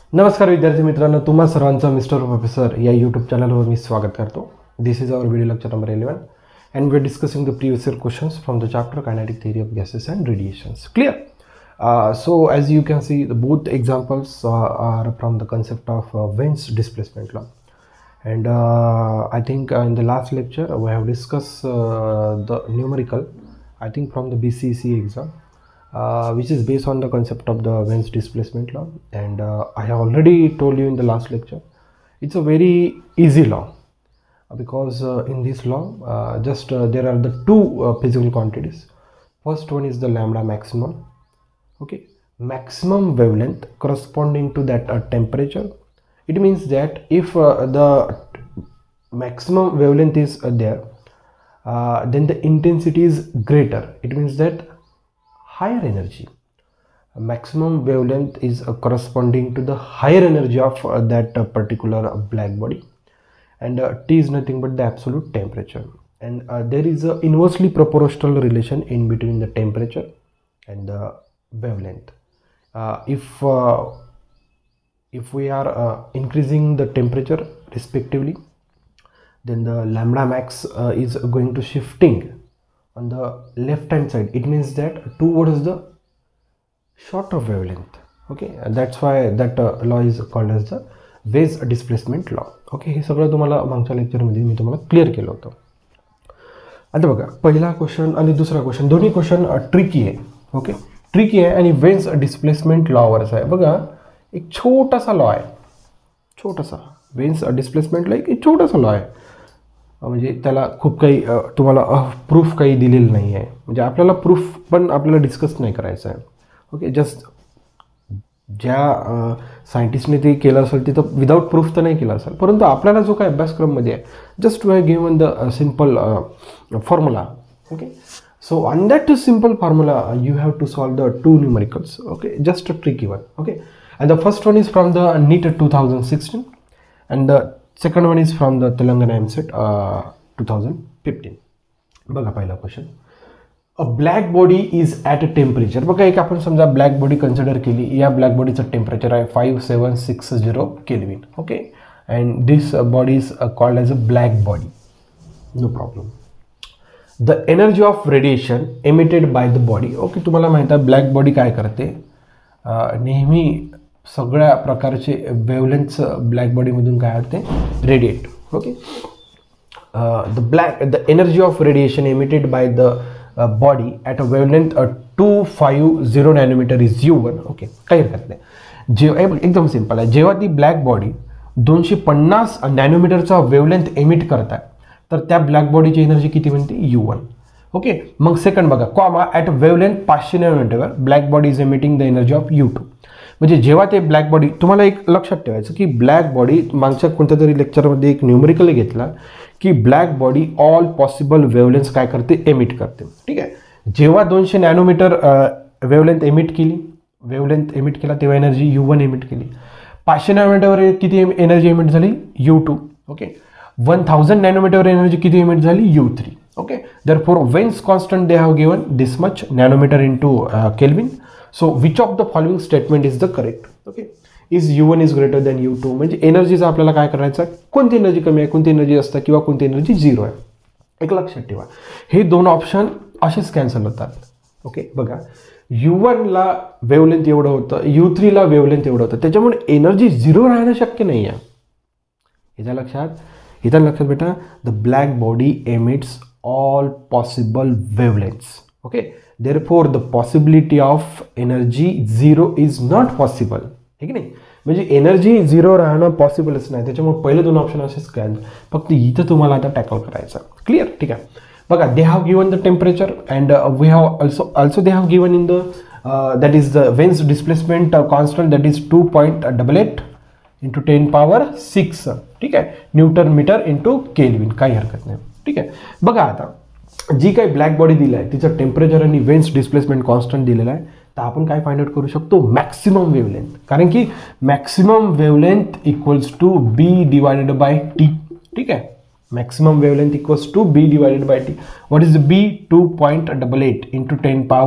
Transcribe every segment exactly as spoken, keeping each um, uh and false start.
नमस्कार विद्यार्थी मित्रांनो, तुम्हा सर्वांचं मिस्टर प्रोफेसर या यूट्यूब चॅनलवर मी स्वागत करतो. This is our video lecture number eleven and we're discussing the previous year questions from the chapter kinetic theory of gases and radiations. Clear? Uh, so as you can see, the both examples uh, are from the concept of uh, Wien's displacement law, and uh, I think uh, in the last lecture we have discussed uh, the numerical, I think from the B C E C exam, uh, which is based on the concept of the Wien's displacement law, and uh, I have already told you in the last lecture it's a very easy law. Because uh, in this law uh, just uh, there are the two uh, physical quantities. First one is the lambda maximum, okay, maximum wavelength corresponding to that uh, temperature. It means that if uh, the maximum wavelength is uh, there, uh, then the intensity is greater. It means that higher energy, maximum wavelength is uh, corresponding to the higher energy of uh, that uh, particular uh, black body. And uh, T is nothing but the absolute temperature, and uh, there is a inversely proportional relation in between the temperature and the wavelength. Uh, if uh, if we are uh, increasing the temperature respectively, then the lambda max uh, is going to shifting on the left hand side. It means that towards the shorter wavelength. Okay, and that's why that uh, law is called as the Wien's displacement law. Okay, हे सगळं तुम्हाला मागच्या लेक्चरमध्ये मी तुम्हाला clear केलं होतं. आता बघा, पहिला क्वेश्चन आणि दुसरा क्वेश्चन दोन्ही क्वेश्चन ट्रिकी आहे. ओके, ट्रिकी आहे आणि वेन्स डिस्प्लेसमेंट लॉवरच आहे. बघा, एक छोटासा लॉ आहे, छोटासा वेन्स डिस्प्लेसमेंट लॉ एक छोटासा लॉ आहे. म्हणजे त्याला खूप काही तुम्हाला प्रूफ काही दिलेलं नाही आहे. म्हणजे आपल्याला प्रूफ पण आपल्याला डिस्कस नाही करायचं आहे. ओके, जस्ट ज्या सायंटिस्टने ते केलं असेल तिथं विदाऊट प्रूफ तर नाही केलं असेल, परंतु आपल्याला जो काय अभ्यासक्रममध्ये आहे just we have given the simple formula. Okay, so on that simple formula you have to solve the two numericals. Okay, just a tricky one. Okay, and the first one is from the NEET two thousand sixteen and the second one is from the Telangana EAMCET two thousand fifteen. बघा, पहिला question, a black body is at a temperature. बघा, एक आपण समजा black body consider केली. या black बॉडीचं temperature आहे five seven six zero kelvin. Okay, and this body is called as a black body. No problem. The energy of radiation emitted by the body. Okay, तुम्हाला माहीत आहे black body काय करते, नेहमी सगळ्या प्रकारचे वेवलेंथ्स ब्लॅक बॉडीमधून काय होते, radiate. Okay, the black the energy of radiation emitted by the body at a wavelength two five zero nanometer is U one. Okay, काही हरकत नाही. जेव्हा एकदम सिम्पल आहे, जेव्हा ती ब्लॅक बॉडी दोनशे पन्नास नॅनोमीटरचा वेवलेंथ एमिट करतात तर त्या ब्लॅक बॉडीची एनर्जी किती बनते, यू वन. ओके, मग सेकंड बघा, कॉमा ॲट वेवलेंथ पाचशे नॅनोमीटरवर black body is emitting the energy of U two. म्हणजे जेव्हा ते ब्लॅक बॉडी, तुम्हाला एक लक्षात ठेवायचं की ब्लॅक बॉडी, मागच्या कोणत्या तरी लेक्चरमध्ये एक न्यूमेरिकल घेतला की black body all possible wavelength काय करते, एमिट करते. ठीक आहे, जेव्हा दोनशे नॅनोमीटर वेवलेंथ एमिट केली, वेवलेंथ एमिट केला तेव्हा एनर्जी यू वन एमिट केली. पाचशे नॅनोमीटरवर किती एनर्जी एमिट झाली, U two. Okay, one thousand नॅनोमीटरवर एनर्जी किती एमिट झाली, U three. Okay, therefore Wien's constant they have given this much nanometer into kelvin. So which of the following statement is the correct. Okay, is U one is greater than U two. म्हणजे एनर्जीचा आपल्याला काय करायचं आहे, कोणती energy कमी आहे, कोणती एनर्जी असतं किंवा कोणती एनर्जी झिरो आहे. एक लक्षात ठेवा, हे दोन ऑप्शन असेच कॅन्सल होतात. ओके, बघा, यू वनला वेवलेंथ एवढं होतं, यू थ्रीला वेवलेंथ एवढं होतं, त्याच्यामुळे एनर्जी झिरो राहणं शक्य नाही आहे. याच्या लक्षात इथं लक्षात बेटा, the black body emits all possible wavelengths. Okay, therefore the possibility of energy zero is not possible. ठीक नाही, म्हणजे एनर्जी झिरो राहणं पॉसिबलच नाही. त्याच्यामुळे पहिले दोन ऑप्शन असेच काय, फक्त इथं तुम्हाला आता टॅकल करायचं. क्लिअर? ठीक आहे. बघा, they have given the temperature and we have also also they have given in the that is the Wien's displacement constant, that is two point double eight into ten power six. ठीक आहे, Newton metre into kelvin, काही हरकत नाही. ठीक आहे, बघा, आता जी काही ब्लॅक बॉडी दिलं आहे तिचं टेम्परेचर आणि वेन्स डिस्प्लेसमेंट कॉन्स्टंट दिलेलं आहे, तर आपण काय फाइंड आउट करू शकतो, मॅक्सिमम वेवलेंथ. कारण की maximum wavelength equals to B divided by T. ठीक आहे, maximum wavelength equals to B divided by T. What is B, two point double eight into ten power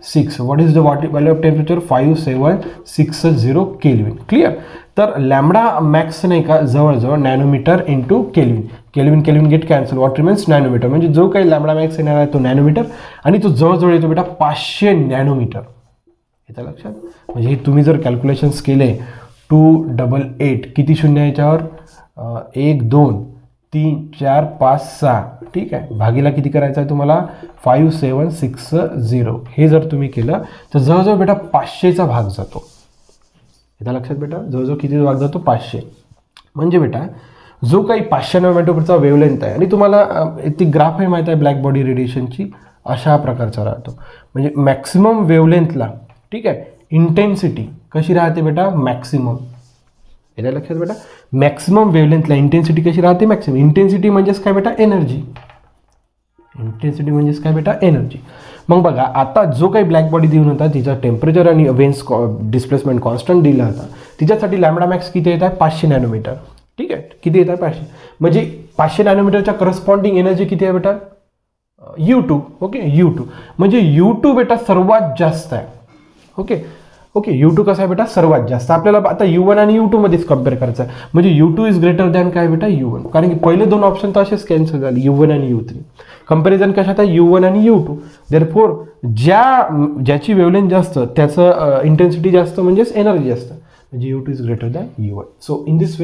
six. What is the value of temperature? Five seven six zero kelvin. Clear. तर lambda max नाही का जवळजवळ nanometer into kelvin. Kelvin kelvin get cancel. What remains? Nanometer. म्हणजे जो काही lambda max येणार आहे तो नॅनोमीटर आणि तो जवळजवळ येतो बेटा पाचशे नॅनोमीटर. येतं लक्षात? म्हणजे हे तुम्ही जर कॅल्क्युलेशन्स केले टू डबल एट किती शून्य याच्यावर? एक दोन तीन चार पाच सहा. ठीक आहे. भागीला किती करायचं आहे तुम्हाला? Five seven six zero. हे जर तुम्ही केलं तर जवळजवळ बेटा पाचशेचा भाग जातो. येतं लक्षात बेटा? जवळजवळ किती भाग जातो? पाचशे. म्हणजे बेटा जो काही पाचशे नॅनोमीटरचा वेवलेंथ आहे आणि तुम्हाला ती ग्राफ आहे माहीत आहे ब्लॅक बॉडी रेडिएशनची अशा प्रकारचा राहतो. म्हणजे मॅक्सिमम वेवलेंथला ठीक आहे इंटेन्सिटी कशी राहते बेटा? मॅक्सिमम. येतं लक्षात बेटा? मॅक्सिमम वेवलेंथला इंटेन्सिटी कशी राहते? मॅक्सिमम. इंटेन्सिटी म्हणजेच काय बेटा? एनर्जी. इंटेन्सिटी म्हणजेच काय बेटा? एनर्जी. मग बघा आता जो काही ब्लॅक बॉडी देऊन होता तिचा टेम्परेचर आणि वेन्स डिस्प्लेसमेंट कॉन्स्टंट दिला होता तिच्यासाठी लॅम्बडा मॅक्स किती येत आहे? पाचशे नॅनोमीटर. ठीक आहे. किती येत आहे? पाचशे. म्हणजे पाचशे नॅनोमीटरच्या करस्पॉन्डिंग एनर्जी किती आहे बेटा? U two. Okay. U two म्हणजे यू टू बेटा सर्वात जास्त आहे. ओके ओके यू टू कसा आहे बेटा? सर्वात जास्त. आपल्याला आता यू वन आणि यू टू मध्येच कम्पेअर करायचं आहे. म्हणजे U two is greater than काय बेटा? U one. कारण की पहिले दोन ऑप्शन तर असेच कॅन्सल झाले यू वन आणि यू थ्री. कंपॅरिझन कशात आहे? यू वन आणि यू टू. देअरफोर ज्या ज्याची वेवलेंथ जास्त त्याचं इंटेन्सिटी जास्त म्हणजेच एनर्जी जास्त. म्हणजे U two is greater than U one. So in this way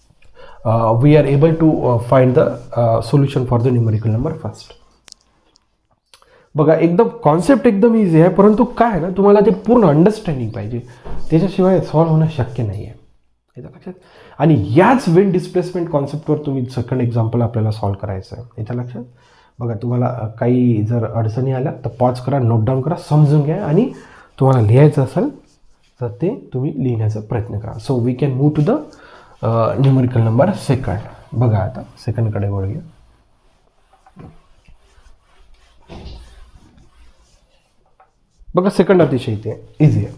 we are able to find the solution for the numerical number first. बघा एकदम कॉन्सेप्ट एकदम इझी आहे परंतु काय आहे ना तुम्हाला ते पूर्ण अंडरस्टँडिंग पाहिजे. त्याच्याशिवाय सॉल्व्ह होणं शक्य नाही आहे. याचं लक्षात? आणि याच वेन डिस्प्लेसमेंट कॉन्सेप्टवर तुम्ही सेकंड एक्झाम्पल आपल्याला सॉल्व्ह करायचं आहे. याच्या लक्षात? बघा तुम्हाला काही जर अडचणी आल्या तर पॉज करा, नोट डाऊन करा, समजून घ्या आणि तुम्हाला लिहायचं असेल तर ते तुम्ही लिहिण्याचा प्रयत्न करा. So we can move to the numerical number second. बघा आता सेकंडकडे वळूया. बघा सेकंड अतिशय इथे इझी आहे.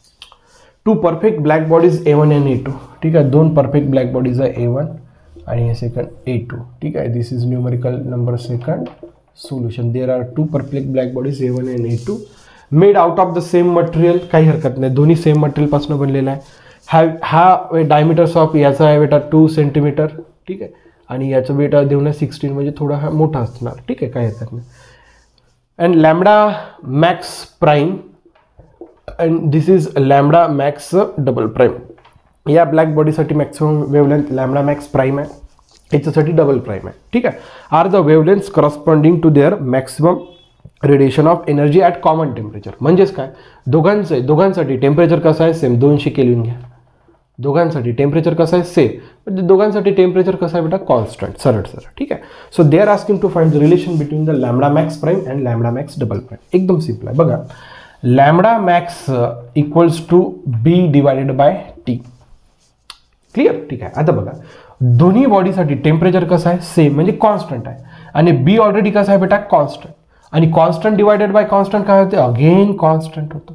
Two perfect black bodies A one and A two. ठीक आहे. दोन परफेक्ट ब्लॅक बॉडीज आहे ए वन आणि हे सेकंड ए टू. ठीक आहे. This is numerical number second solution. There are two perfect black bodies A one and A two made out of the same material. काही हरकत नाही, दोन्ही सेम मटेरियलपासून बनलेला आहे. हा हा डायमीटर्स ऑफ याचा आहे बेटा टू सेंटीमीटर. ठीक आहे. आणि याचं बेटा देऊन आहे सिक्स्टीन म्हणजे थोडा हा मोठा असणार. ठीक आहे. काही हरकत नाही. and lambda max prime and this is lambda max double prime. या ब्लॅक बॉडीसाठी maximum wavelength lambda max prime आहे, याच्यासाठी डबल प्राईम आहे. ठीक आहे. Are the wavelengths corresponding to their maximum radiation of energy at common temperature. म्हणजेच काय दोघांचं दोघांसाठी टेम्परेचर कसं आहे? सेम. दोनशे केल्विन घ्या. दोघांसाठी टेम्परेचर कसं आहे? सेम. म्हणजे दोघांसाठी टेम्परेचर कसं आहे बेटा? कॉन्स्टंट. सरळ सरळ. ठीक आहे. So they are asking to find the relation between the lambda max prime and lambda max double prime. एकदम सिम्पल आहे. बघा lambda max equals to B divided by T. Clear? ठीक आहे. आता बघा दोन्ही बॉडीसाठी टेम्परेचर कसं आहे? सेम म्हणजे कॉन्स्टंट आहे आणि बी ऑलरेडी कसं आहे बेटा? कॉन्स्टंट. आणि कॉन्स्टंट डिवायडेड बाय कॉन्स्टंट काय होते? अगेन कॉन्स्टंट होतं.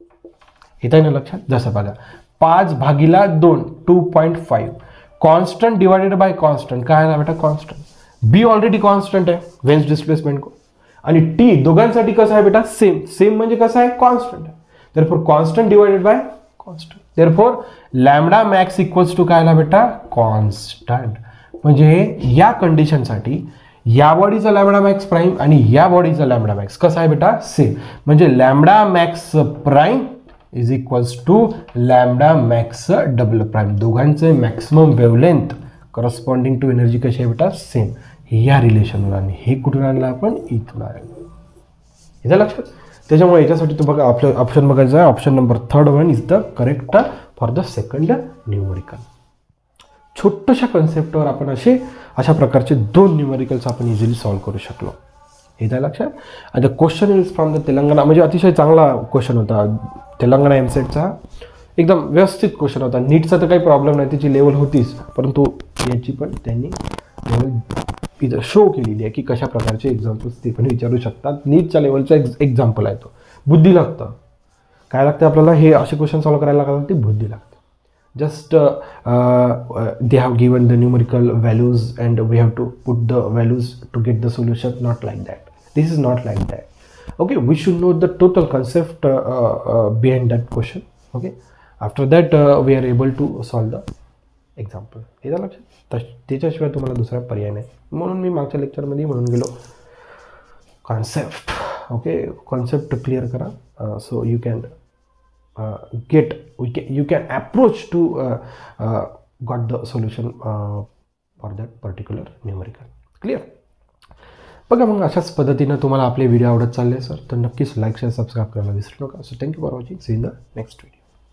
येत आहे ना लक्षात? जसं बघा पाच भागीला दोन two point five constant divided by constant काय आहे ना बेटा? कॉन्स्टंट. बी ऑलरेडी कॉन्स्टंट आहे वेन्स डिस्प्लेसमेंट आणि टी दोघांसाठी कसं आहे बेटा? सेम. सेम म्हणजे कसं आहे? कॉन्स्टंट आहे. Therefore constant divided by constant. Therefore lambda max equals to काय आला बेटा? कॉन्स्टंट. म्हणजे या कंडिशनसाठी या बॉडीचा लॅम्बडा मॅक्स प्राईम आणि या बॉडीचा लॅम्बडा मॅक्स कसा आहे बेटा? सेम. म्हणजे lambda max prime is equals to lambda max double prime. दोघांचे maximum wavelength corresponding to energy कशी आहे बेटा? सेम. या रिलेशनवर आणि हे कुठून आणलं आपण? इथून आणलं. याचं लक्षात? त्याच्यामुळे याच्यासाठी तो बघा आपलं ऑप्शन बघायचं आहे. Option number third one is the correct for the second numerical. छोट्याशा कन्सेप्टवर आपण असे अशा प्रकारचे दोन न्यूमेरिकल्स आपण इझिली सॉल्व्ह करू शकलो. याचं लक्षात? आणि the question is from the Telangana. म्हणजे अतिशय चांगला क्वेश्चन होता तेलंगणा एमसेटचा. एकदम व्यवस्थित क्वेश्चन होता. नीटचा तर काही प्रॉब्लेम नाही, त्याची लेवल होतीच, परंतु याची पण त्यांनी लेवल इथं शो केलेली आहे की कशा प्रकारचे एक्झाम्पल्स ते पण विचारू शकतात. नीटच्या लेवलचा एक्झ एक्झाम्पल आहे तो. बुद्धी लागतं. काय लागतं आपल्याला? हे असे क्वेश्चन सॉल्व्ह करायला लागतात, ती बुद्धी लागते. just uh, uh, they have given the numerical values and we have to put the values to get the solution. Not like that. This is not like that. Okay, we should know the total concept uh, uh, behind that question. Okay, after that uh, we are able to solve the example. येतं लक्षात? त्याच्याशिवाय तुम्हाला दुसरा पर्याय नाही. म्हणून मी मागच्या लेक्चरमध्ये म्हणून गेलो कॉन्सेप्ट. ओके, कॉन्सेप्ट क्लिअर करा. So you can get you can approach to got the solution for that particular numerical. Clear? बघा मग अशाच पद्धतीनं तुम्हाला आपले व्हिडिओ आवडत चालले सर तर नक्कीच लाईक शेअर सबस्क्राईब करायला विसरू नका. So thank you for watching. See in the next video.